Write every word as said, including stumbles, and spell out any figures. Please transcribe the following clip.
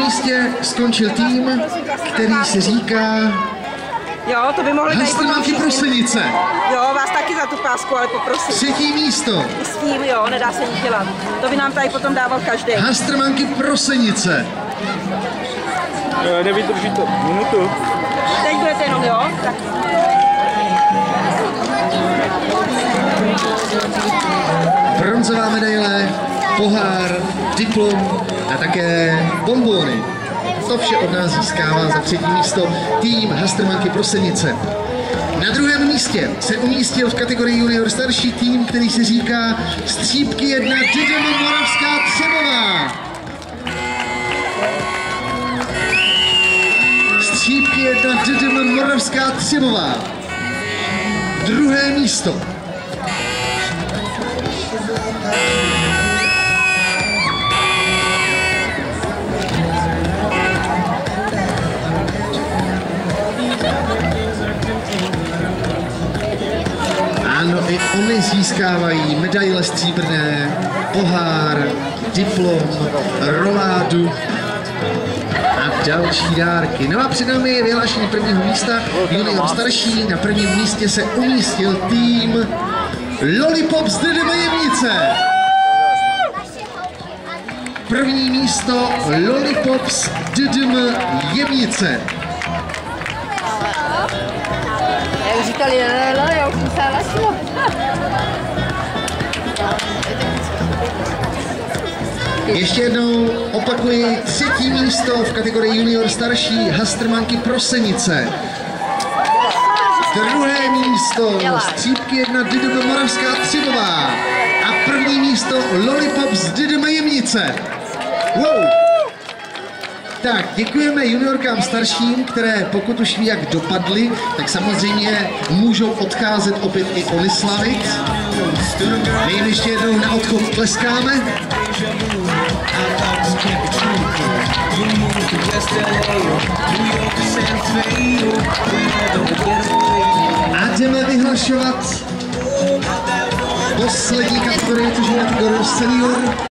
místě skončil tým, který se říká Jo, to by mohli tady Hastrmanky Prosenice. Jo, vás taky za tu pásku, ale poprosím. Třetí místo. I s tím, jo, nedá se nic dělat. To by nám tady potom dával každý. Hastrmanky Prosenice. Nevydrží to minutu. Teď budete jenom, jo? Tak. Bronzová medaile, pohár, diplom a také bonbóny. To vše od nás získává za třetí místo tým Hastrmanky Prosenice. Na druhém místě se umístil v kategorii junior starší tým, který se říká Střípky jedna D D M Moravská Třebová. Střípky jedna D D M Moravská Třebová. Druhé místo. Ano, i oni získávají medaile stříbrné, pohár, diplom, roládu a další dárky. No a před námi je vyhlášení prvního místa junior starší. Na prvním místě se umístil tým Lollipops D D M Jemnice. První místo Lollipops D D M Jemnice. Jak říkali, lele, já už musela šlo. Ještě jednou opakuji, třetí místo v kategorii junior starší Hastrmanky Prosenice. Druhé místo Střípky jedna D D M Moravská Třebová. A první místo Lollipops D D M Jemnice. Wow. Tak, děkujeme juniorkám starším, které pokud už ví, jak dopadly, tak samozřejmě můžou odcházet opět i oni slavit. My jim ještě jednou na odchod tleskáme. A jdeme vyhlašovat poslední kategorii, což je kategorie senior.